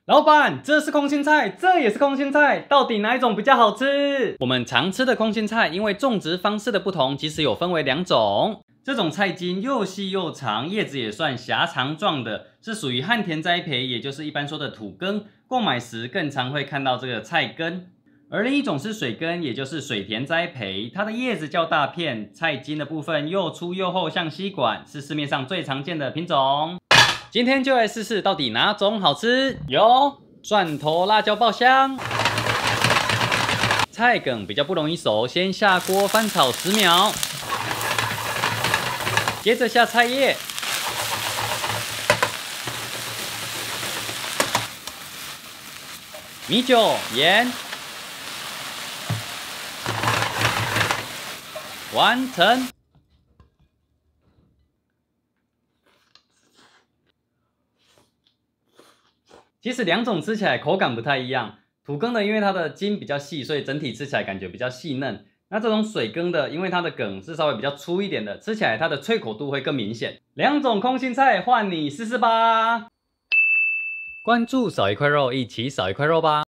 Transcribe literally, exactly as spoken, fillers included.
老板，这是空心菜，这也是空心菜，到底哪一种比较好吃？我们常吃的空心菜，因为种植方式的不同，其实有分为两种。这种菜茎又细又长，叶子也算狭长状的，是属于旱田栽培，也就是一般说的土耕。购买时更常会看到这个菜根。而另一种是水耕，也就是水田栽培，它的叶子较大片，菜茎的部分又粗又厚，像吸管，是市面上最常见的品种。今天就来试试到底哪种好吃。有蒜头辣椒爆香，菜梗比较不容易熟，先下锅翻炒十秒，接着下菜叶，米酒、盐，完成。其实两种吃起来口感不太一样，土耕的因为它的茎比较细，所以整体吃起来感觉比较细嫩。那这种水耕的，因为它的梗是稍微比较粗一点的，吃起来它的脆口度会更明显。两种空心菜换你试试吧。关注少一块肉，一起少一块肉吧。